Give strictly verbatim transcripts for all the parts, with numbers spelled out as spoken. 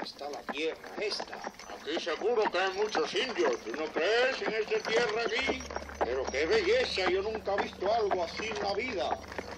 está la tierra esta. Aquí seguro que hay muchos indios. ¿Tú no crees en esta tierra aquí? Pero qué belleza, yo nunca he visto algo así en la vida.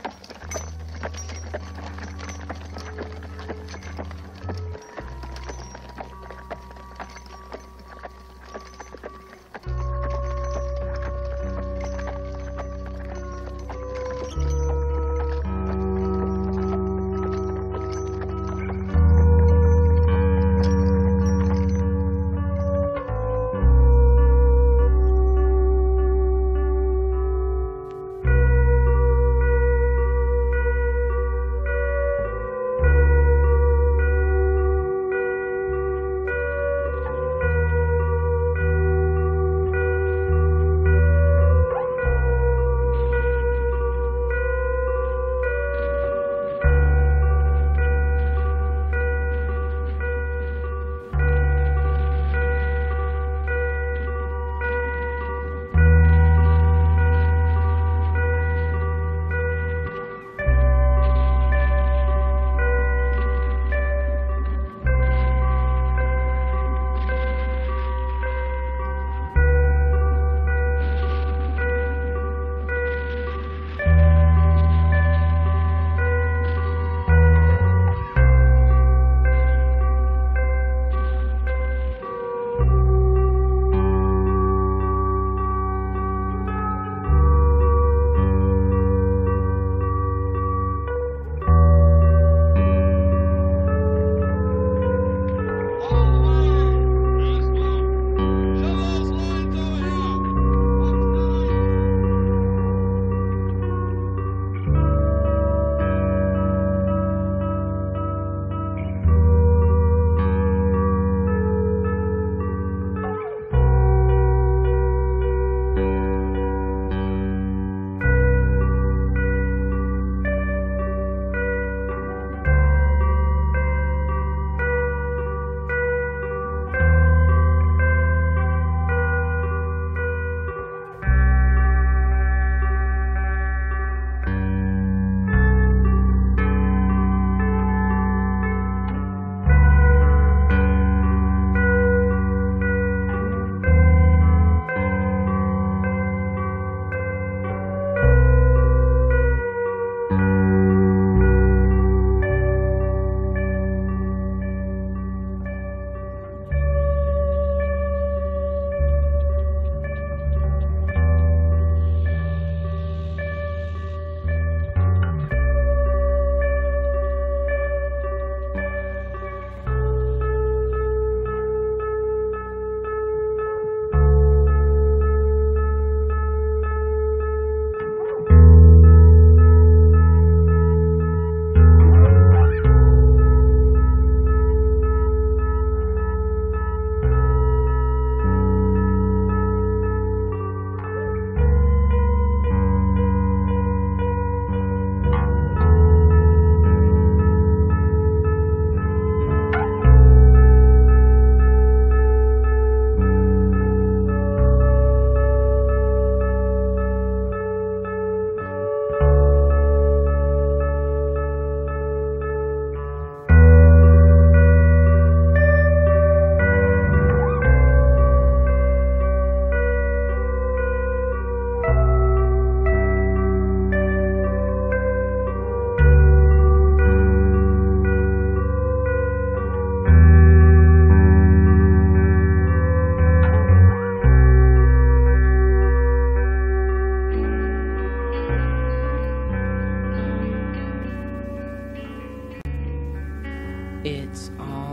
It's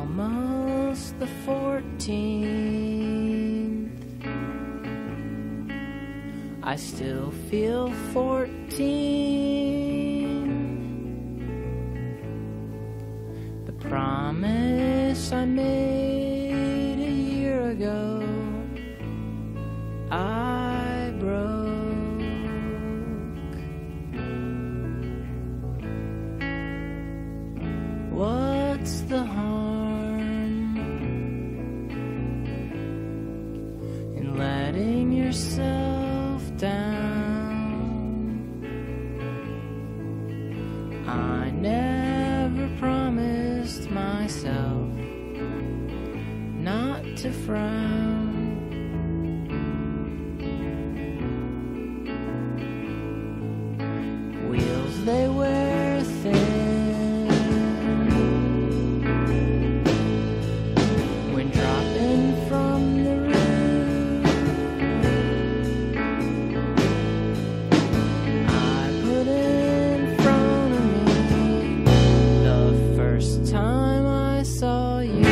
almost the fourteenth. I still feel fourteen. The promise I made a year ago, I broke. What's the harm in letting yourself down? I never promised myself to frown. Wheels they wear thin when dropping from the roof. I put in front of me the first time I saw you.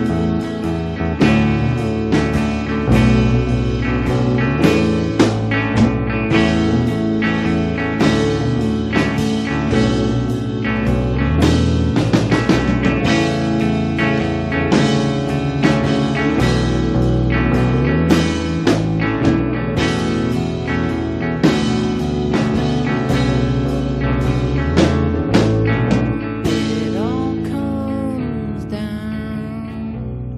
It all comes down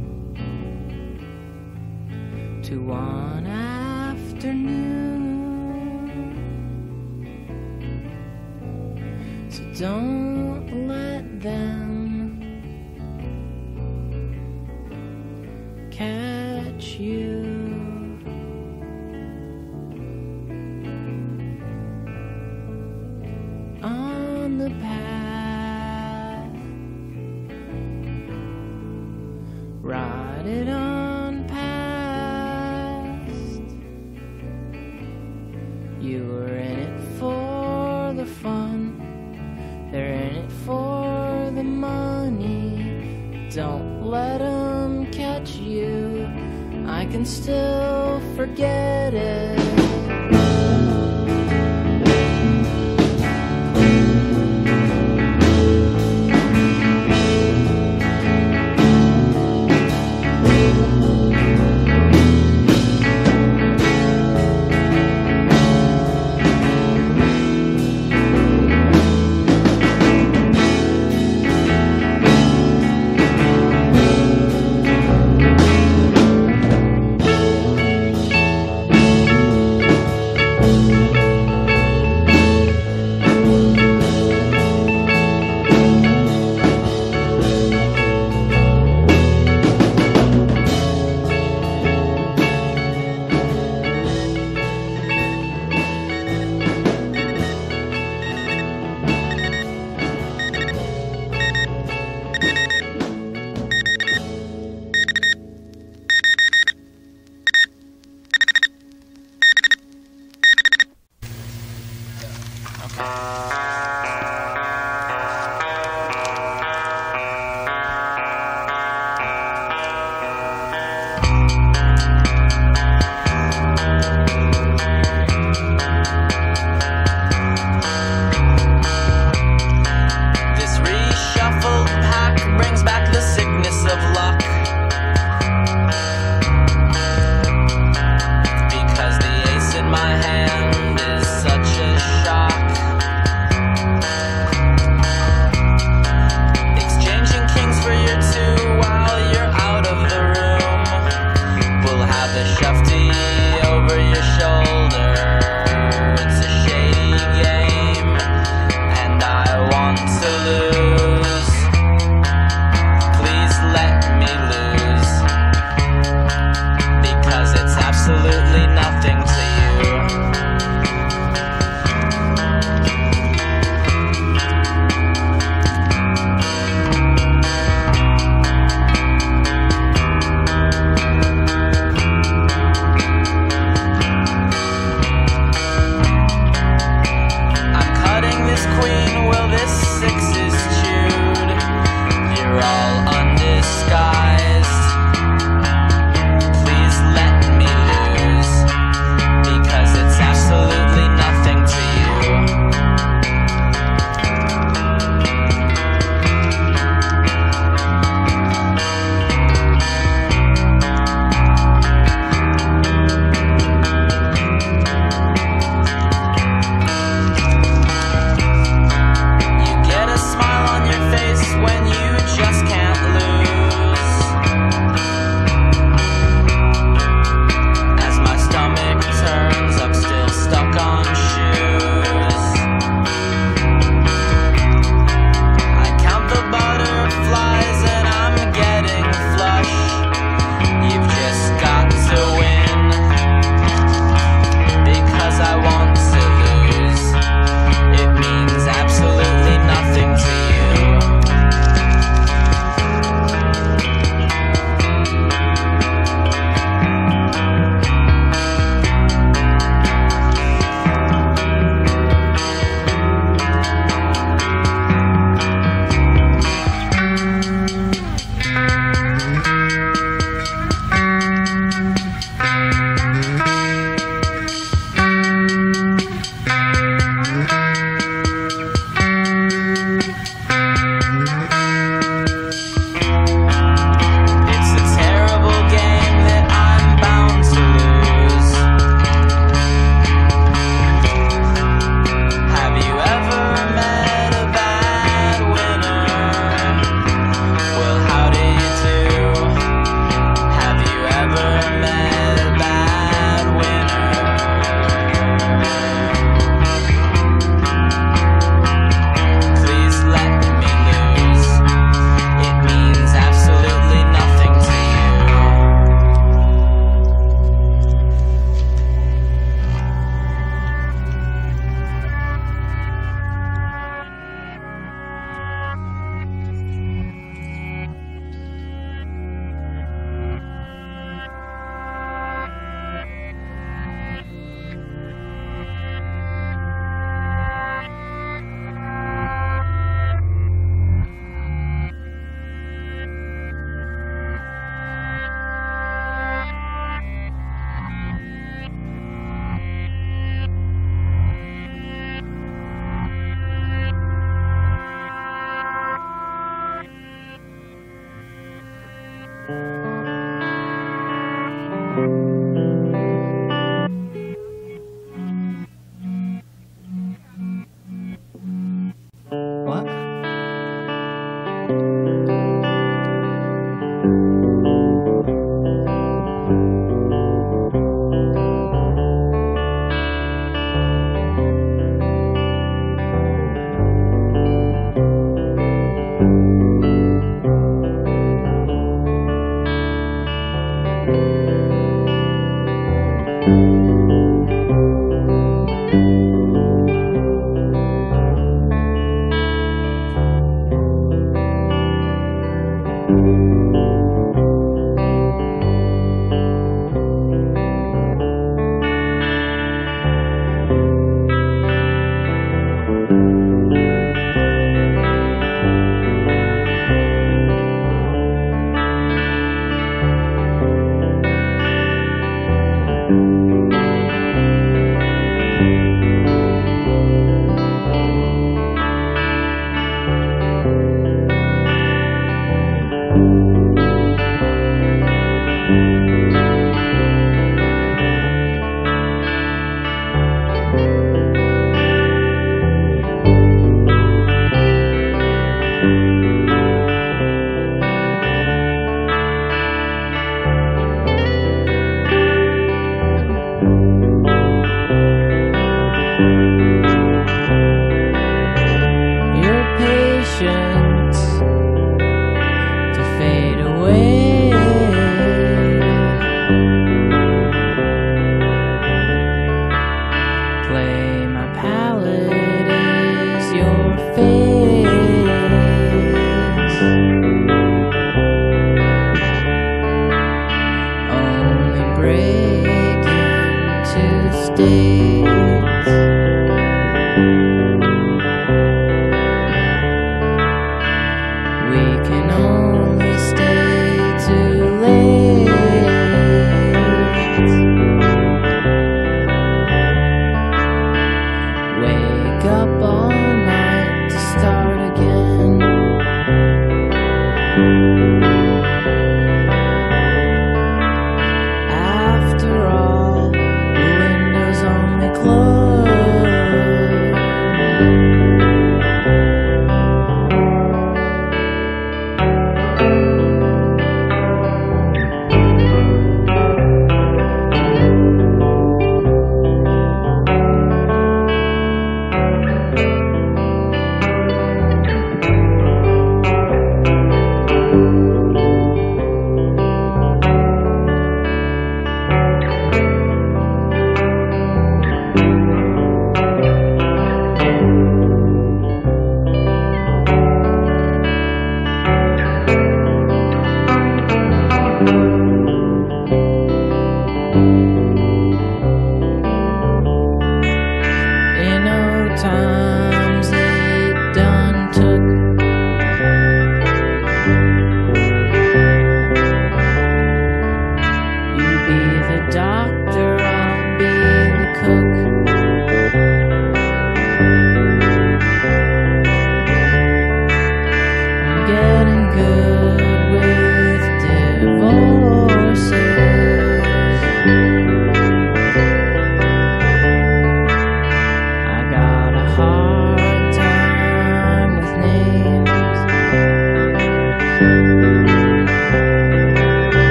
to one afternoon. So don't let them catch you. On the path, ride it on past. You were in it for the fun, they're in it for the money. Don't let 'em catch you, I can still forget it. What?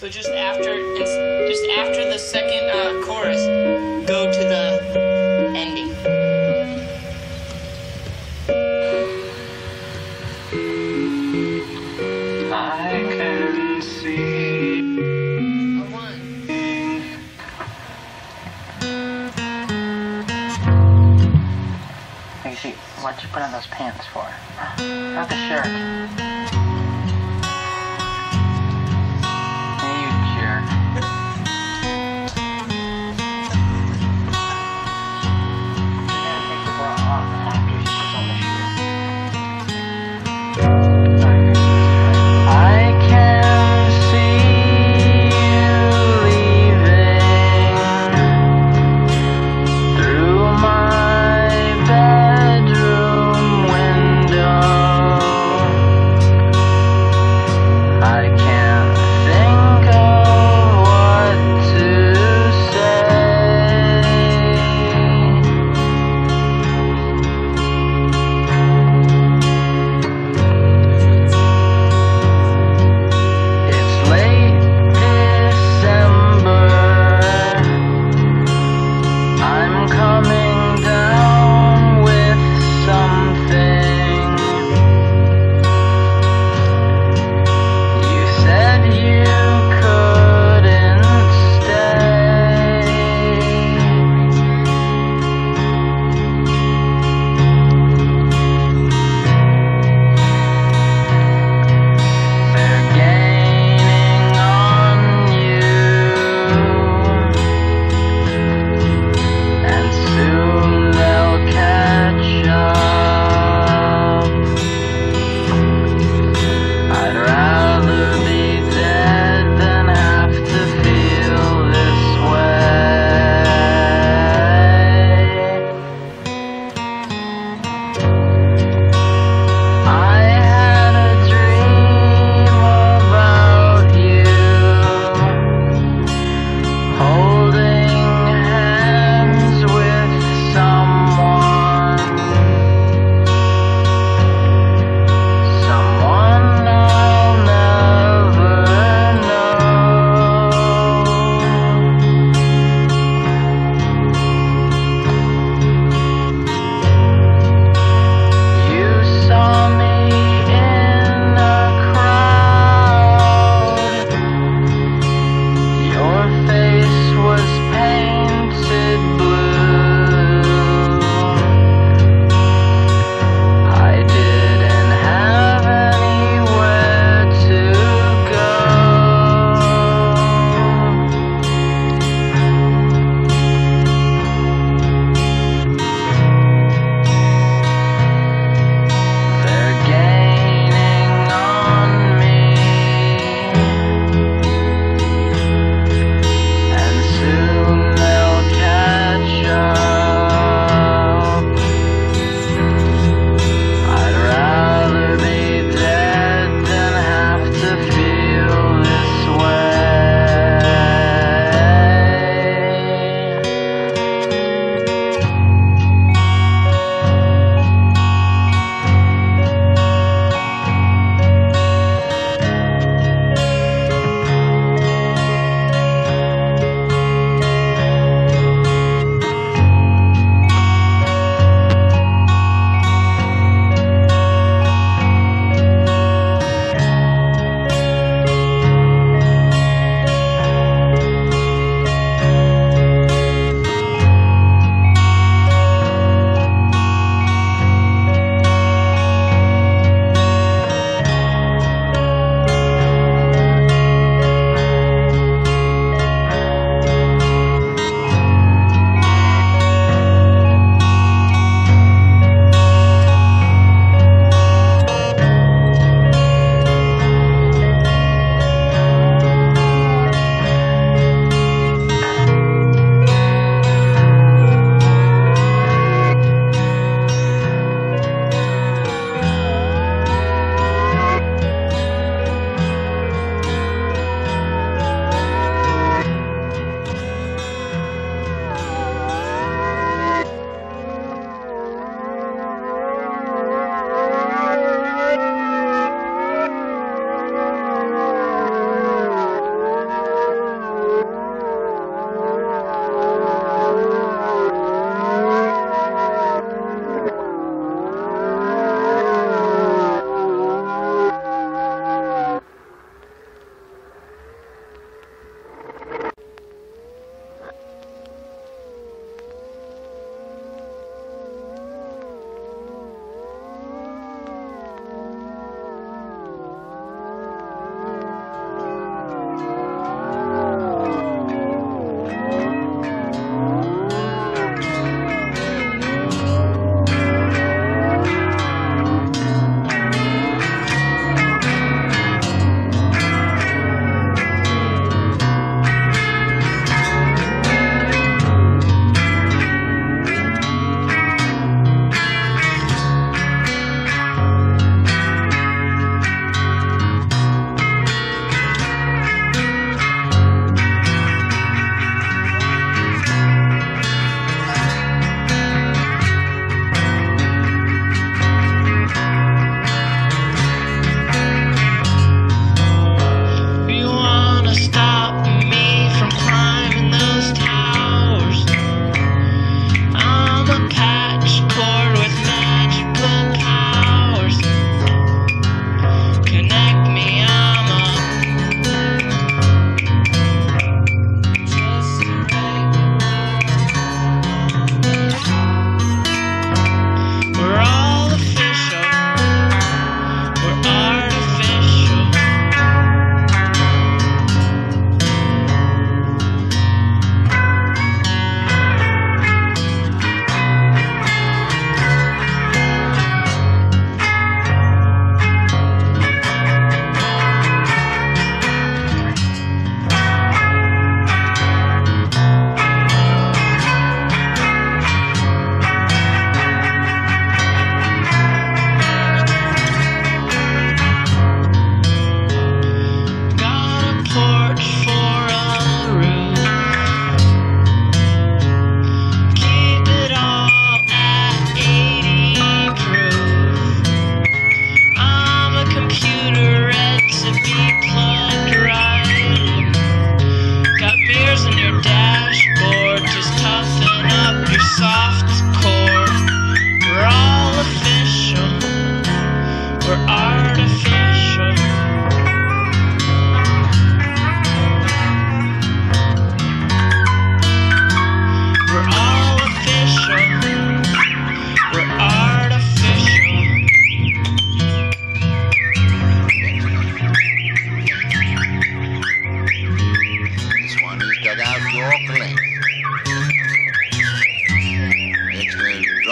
So just after, just after the second uh, chorus, go to the ending. I can see. Casey, what'd you put on those pants for? Not the shirt. Hey, you jerk. You're gonna take the bra off after she puts on the shirt. I can see you leaving through my bedroom window.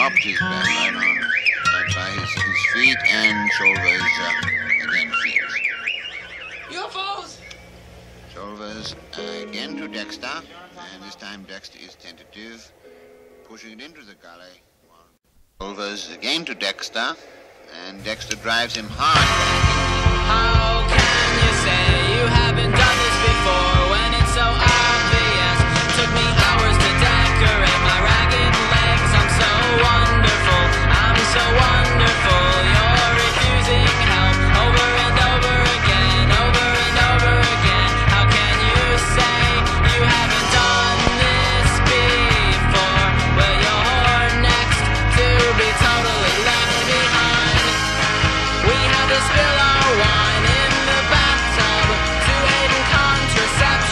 dropped his bag right on, right by his, his feet, and Solvers uh, again feels. U F Os! Solvers uh, again to Dexter, and this time Dexter is tentative, pushing it into the gully. Solvers again to Dexter, and Dexter drives him hard. How can you say you haven't done this before when it's so obvious? Took me hours to decorate my ragged legs. I'm so wonderful, I'm so wonderful. You're refusing help over and over again, over and over again. How can you say you haven't done this before? Well, you're next to be totally left behind. We had to spill our wine in the bathtub to aid in contraception.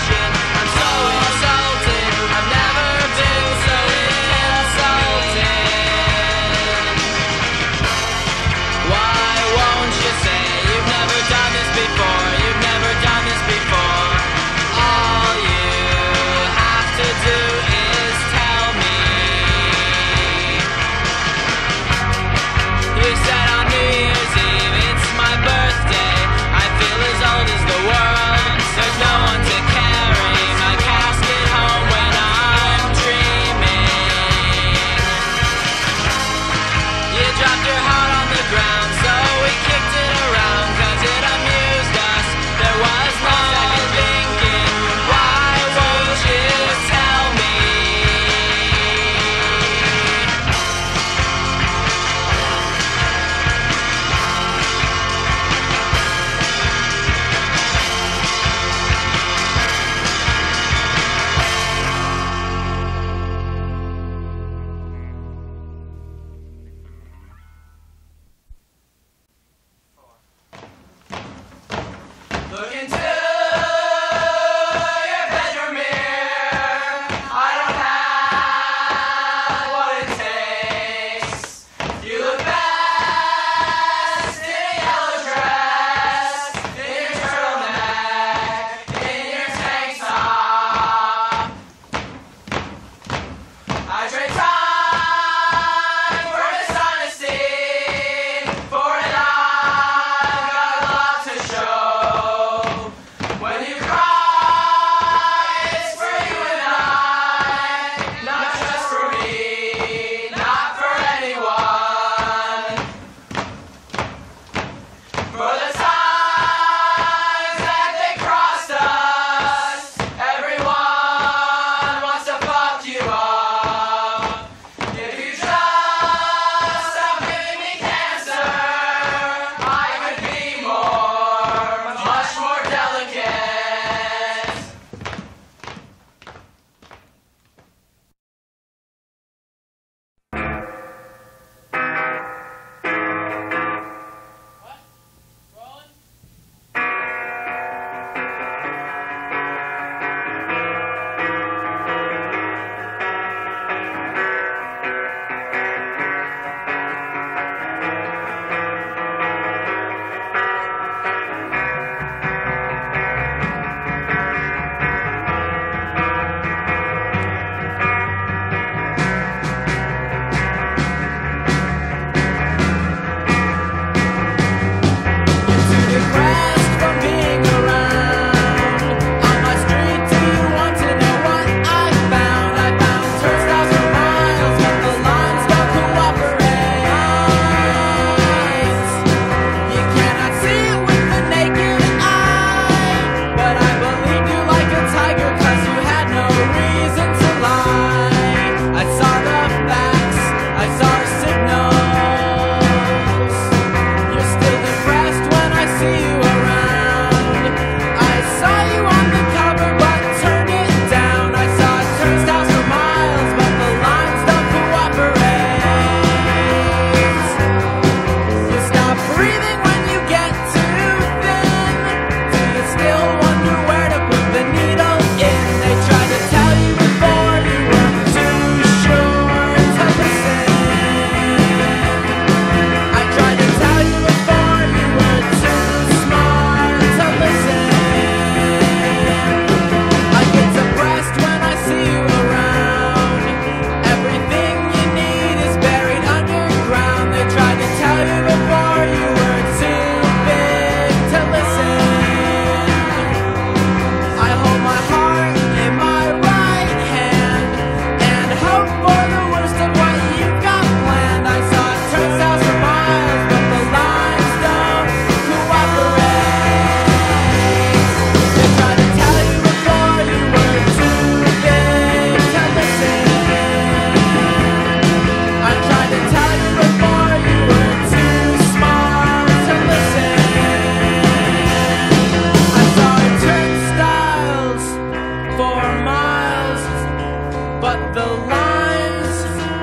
but the lines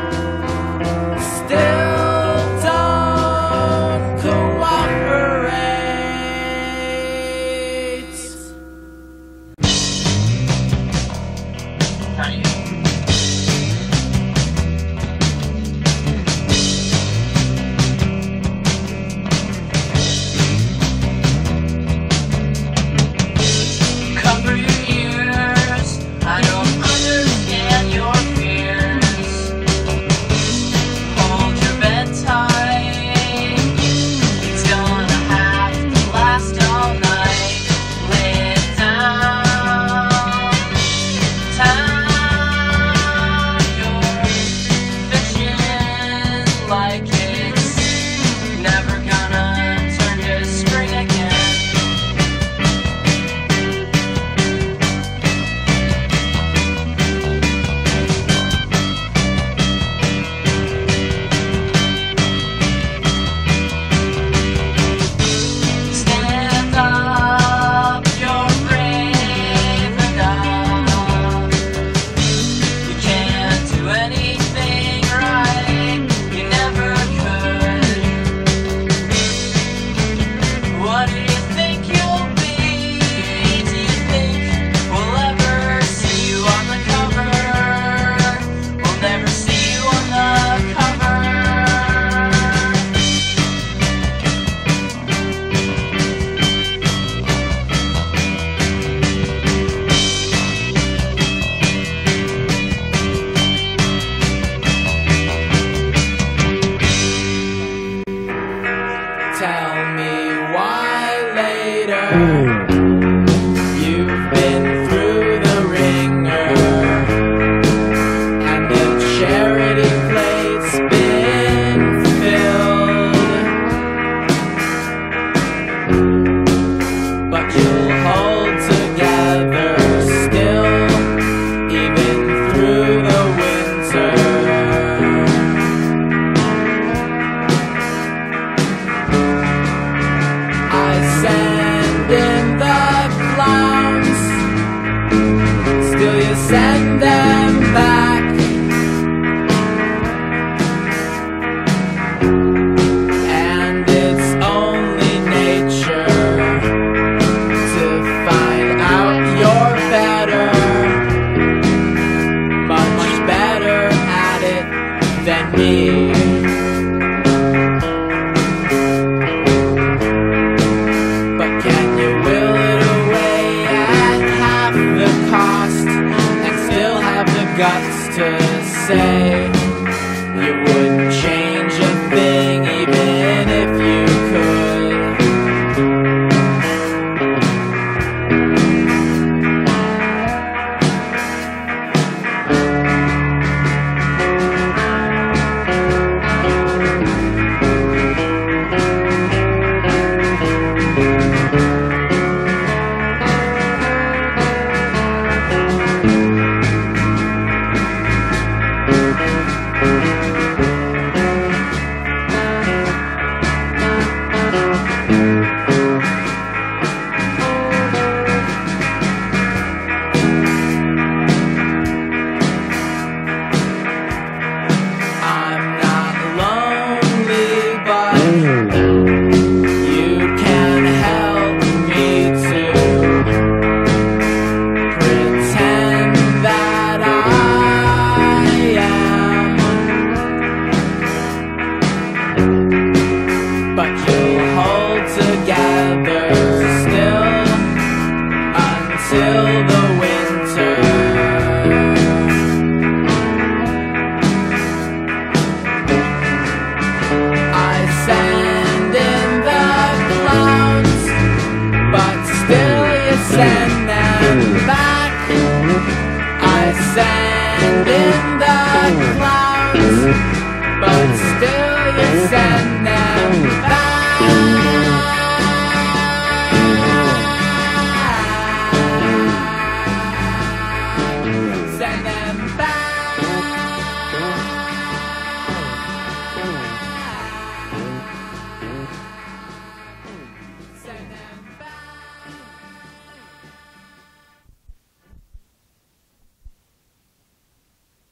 still don't cooperate. Not you. Cover your ears, I don't understand your fears. Hold your bed tight, it's gonna have to last all night. Lay it down, down. You're fishing like it's never gonna turn to spring again. Stand up, you're brave enough. You can't do anything right, you never could. What do you think you'll be? Do you think we'll ever see you on the cover? We'll never see you on the cover. Tell me why later. You've been through the ringer, and the charity plate's been filled. But you'll hold together still, even through the winter. I send in the clowns, still you send them back. And it's only nature to find out you're better, much better at it than me. But can you will it away at half the cost and still have the guts to say you wouldn't change a thing even if you could? I'm not lonely, but you can help me to pretend that I am. But you'll hold together still until the winter. I send in the clowns, but still you send them back. I send in the clowns, but still you send them back. Send them back. Send them back.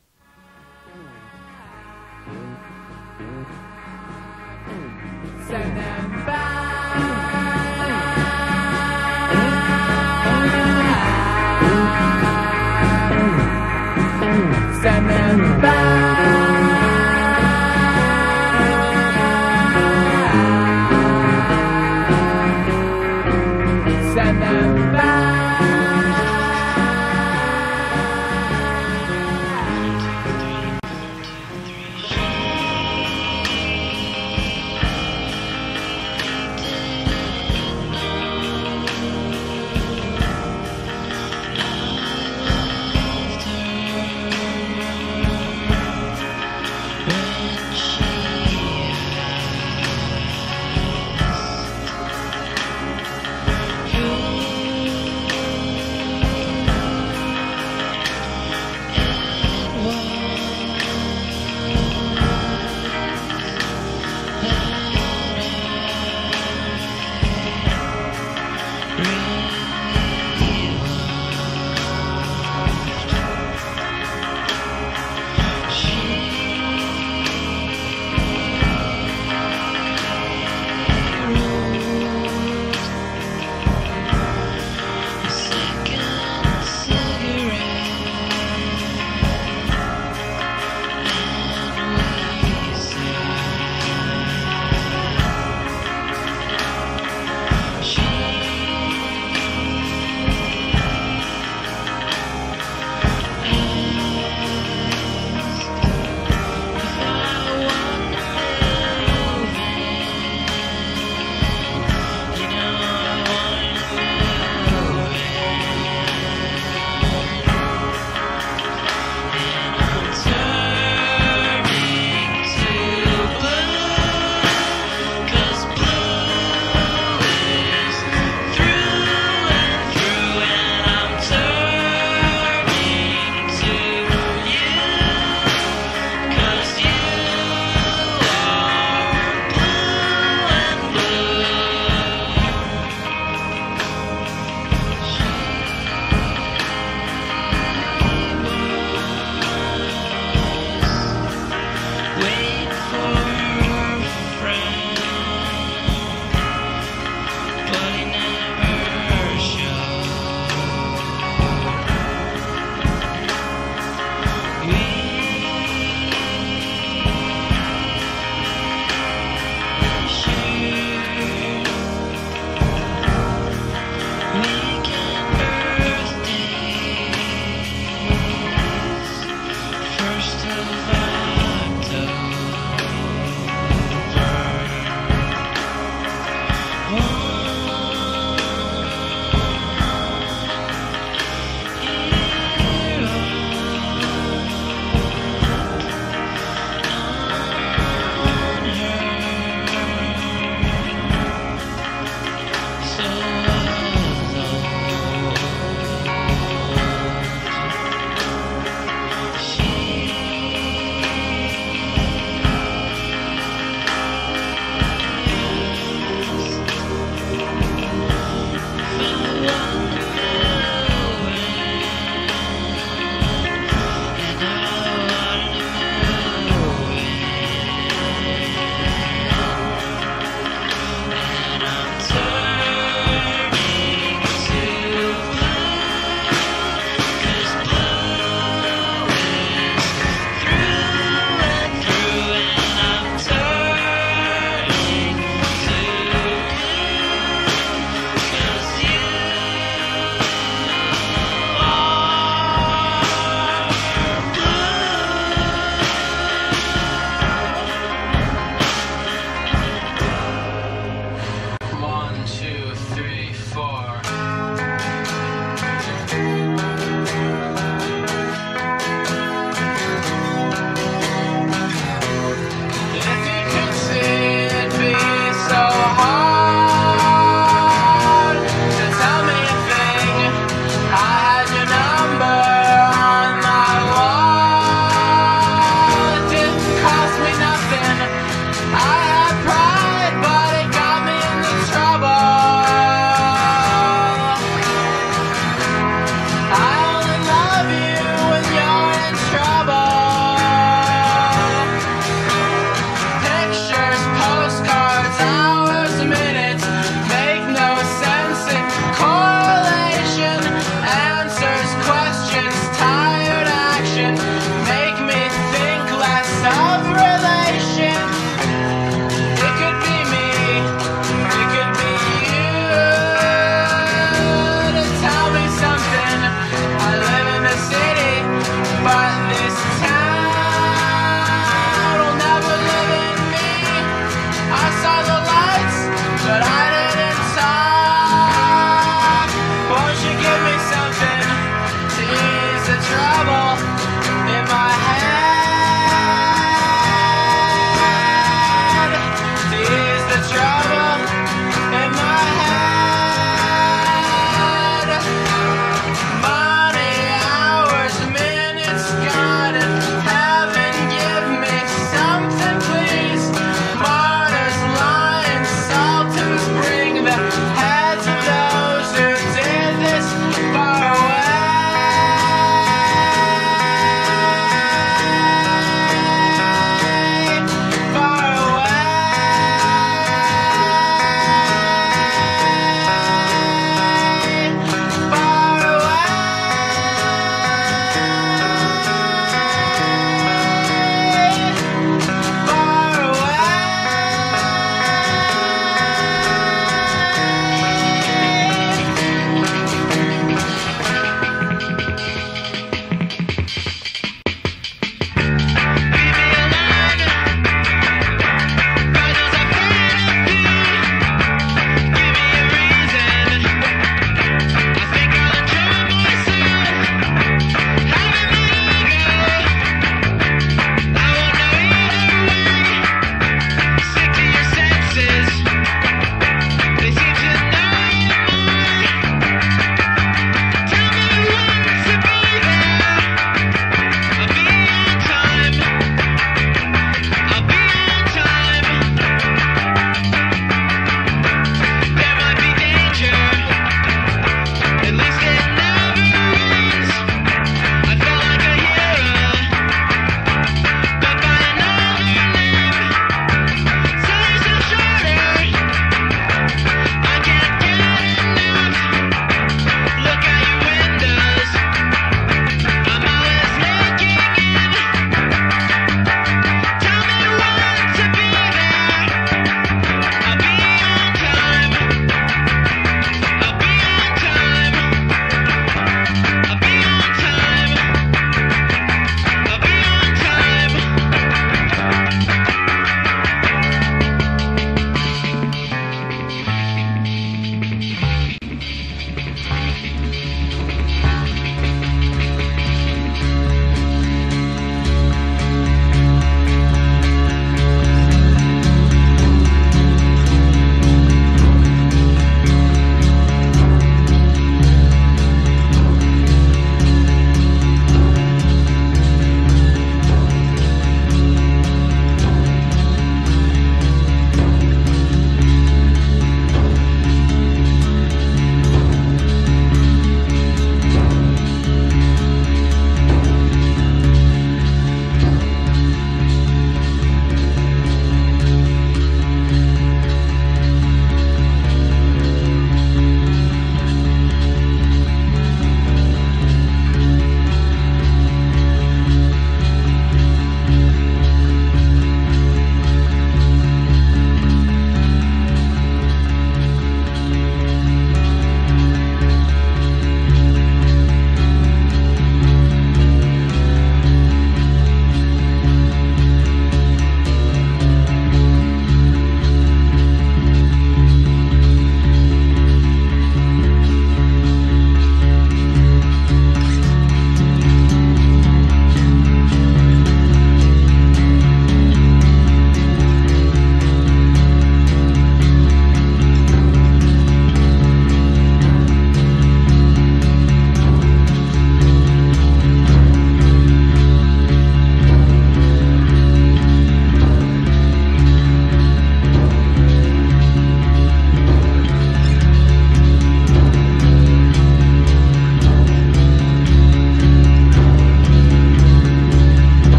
Send them back. Send them back.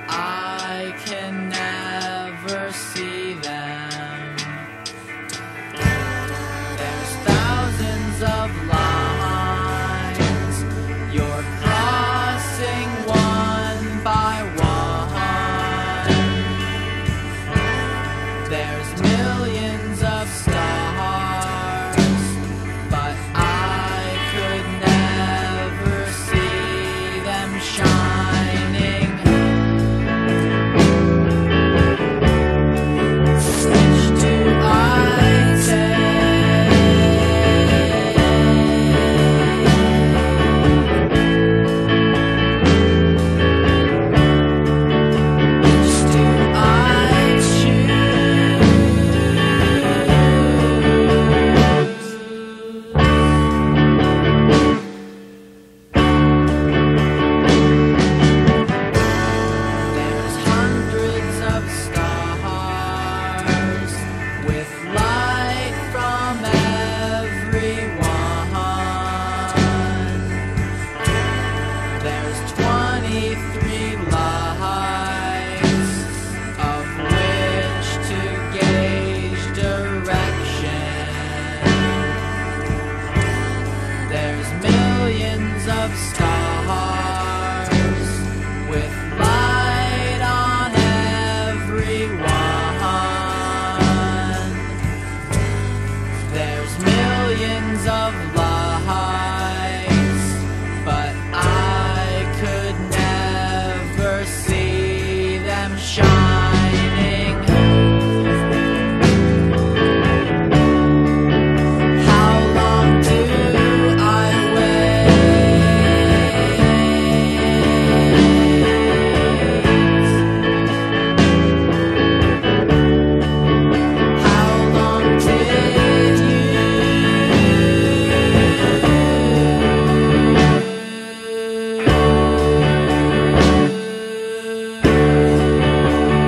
I can never see them. There's thousands of lines you're crossing one by one. There's millions of stars, but I could never see them shining. Which do I Which do I choose? There's hundreds of stars with light from everyone. There's twenty-three lights of which to gauge direction. There's millions of stars with light on everyone. There's millions of lights, but I could never see them shining. How long do I wait? How long did you?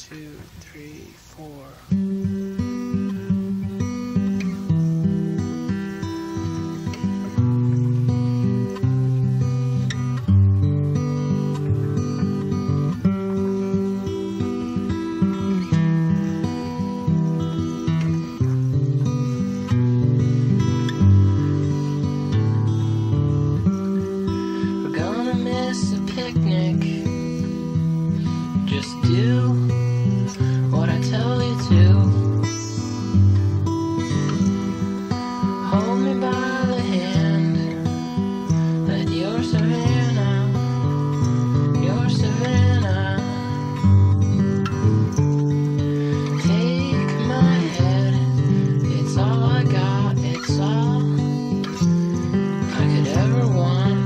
two, three, four. Just do what I tell you to. Hold me by the hand. That you're Savannah. You're Savannah. Take my head. It's all I got. It's all I could ever want.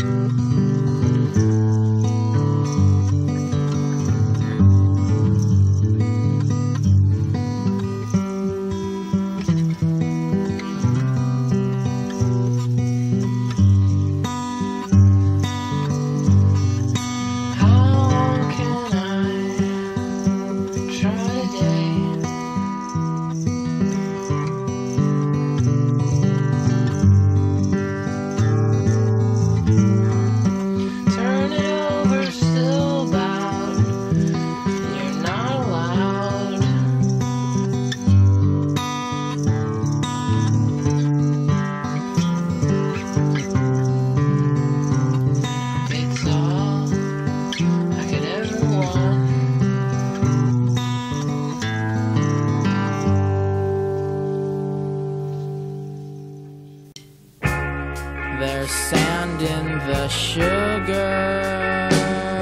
There's sand in the sugar.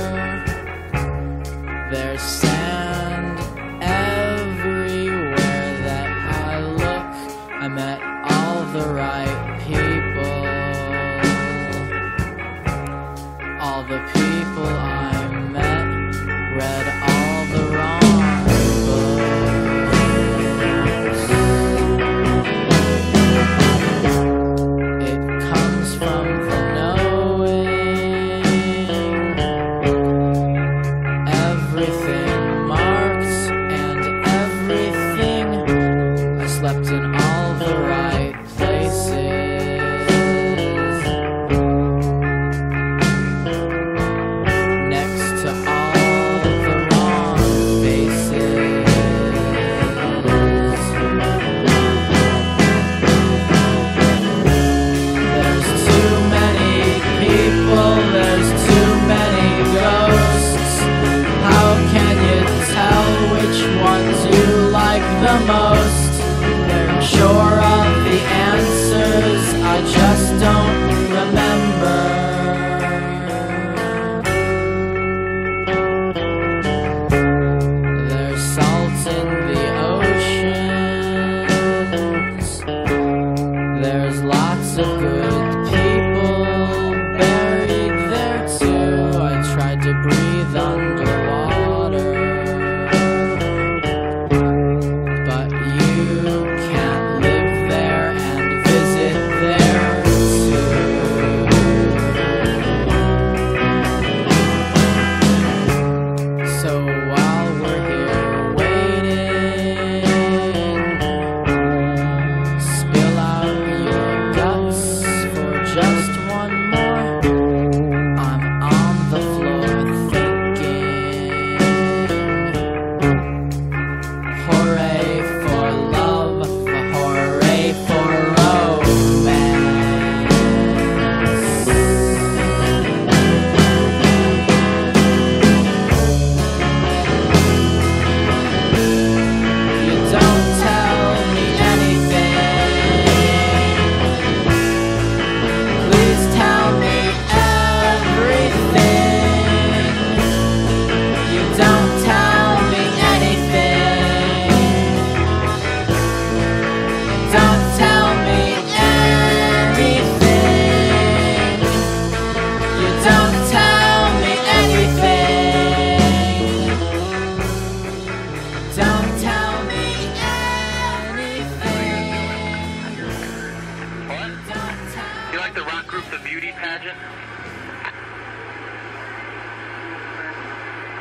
There's sand everywhere that I look. I met all the right people. All the people I met read all the wrong books. It comes from the knowing everything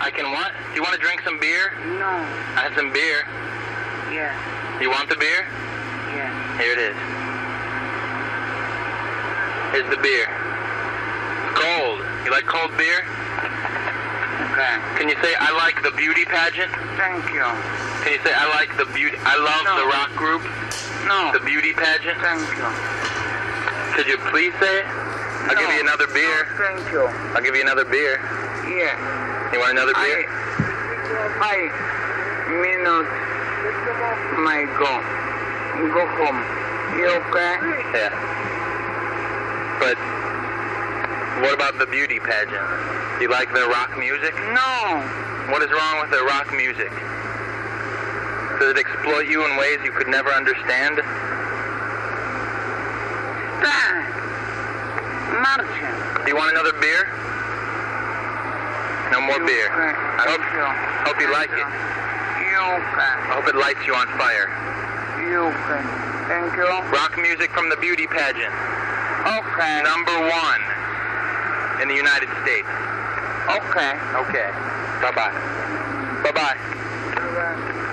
I can what? Do you want to drink some beer? No. I have some beer. Yeah. You want the beer? Yeah. Here it is. Here's the beer. Cold. You like cold beer? Okay. Can you say, I like the beauty pageant? Thank you. Can you say, I like the beauty, I love No. the rock group? No. The beauty pageant? Thank you. Could you please say it? I'll No. give you another beer. No, thank you. I'll give you another beer. Yeah. You want another beer? I, I minutes my go. Go home. You okay? Yeah. But what about the beauty pageant? Do you like the rock music? No. What is wrong with the rock music? Does it exploit you in ways you could never understand? Dad. Martin. Do you want another beer? No more You beer. okay? I hope, Thank you. hope you like Thank it. You okay? I hope it lights you on fire. You okay? Thank you. Rock music from the beauty pageant. Okay. Number one in the United States. Okay. Okay. Bye-bye. Bye-bye. Bye-bye.